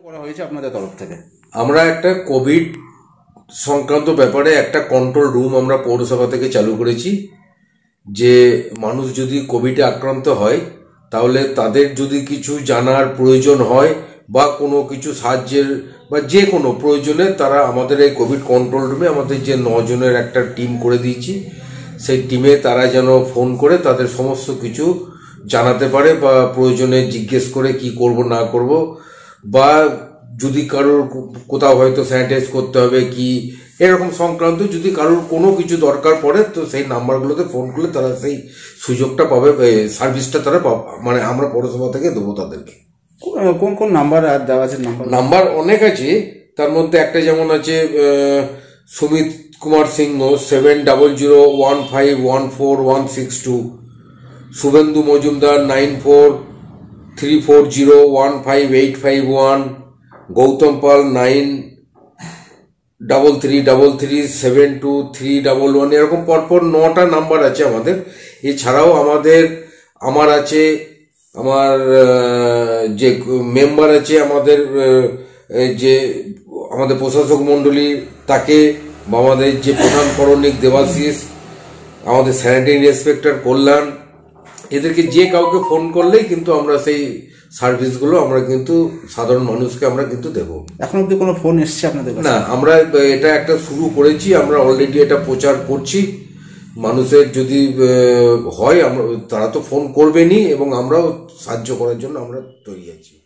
করা হয়েছে আপনাদের তরফ থেকে? আমরা একটা কোভিড সংক্রান্ত ব্যাপারে একটা কন্ট্রোল রুম আমরা পৌরসভা থেকে চালু করেছি, যে মানুষ যদি কোভিডে আক্রান্ত হয় তাহলে তাদের যদি কিছু জানার প্রয়োজন হয় বা কোনো কিছু সাহায্যের বা যে কোনো প্রয়োজনে তারা আমাদের এই কোভিড কন্ট্রোল রুমে আমাদের যে 9 জনের একটা টিম করে দিয়েছি, সেই টিমে তারা যেন ফোন করে তাদের সমস্ত কিছু জানাতে পারে বা প্রয়োজনে জিজ্ঞেস করে কি করব না করব, বা যদি কারোর কোথাও হয়তো স্যানিটাইজ করতে হবে কি এরকম সংক্রান্ত যদি কারোর কোনো কিছু দরকার পড়ে তো সেই নাম্বারগুলোতে ফোন করলে তারা সেই সুযোগটা পাবে, সার্ভিসটা তারা মানে আমরা পৌরসভা থেকে দেবো তাদেরকে। কোন কোন নাম্বার দেওয়া আছে? নাম্বার অনেক আছে, তার মধ্যে একটা যেমন আছে সুমিত কুমার সিংহ 7001514162, শুভেন্দু মজুমদার 9434015851, গৌতম পাল 9333372311, এরকম পরপর 9টা নাম্বার আছে আমাদের। এছাড়াও আমার আছে, আমার যে মেম্বার আছে আমাদের, যে আমাদের প্রশাসক মণ্ডলী তাকে, বা আমাদের যে প্রধান করণিক দেবাশিস, আমাদের স্যানিটারি ইন্সপেক্টর কল্যাণ, এদেরকে যে কাউকে ফোন করলেই কিন্তু আমরা সেই সার্ভিসগুলো আমরা কিন্তু সাধারণ মানুষকে আমরা কিন্তু দেব। এখন অব্দি কোনো ফোন এসছে আপনাদের কাছে? না, আমরা এটা একটা শুরু করেছি, আমরা অলরেডি এটা প্রচার করছি। মানুষের যদি হয় আমরা তারা তো ফোন করবেনই, এবং আমরাও সাহায্য করার জন্য আমরা তৈরি আছি।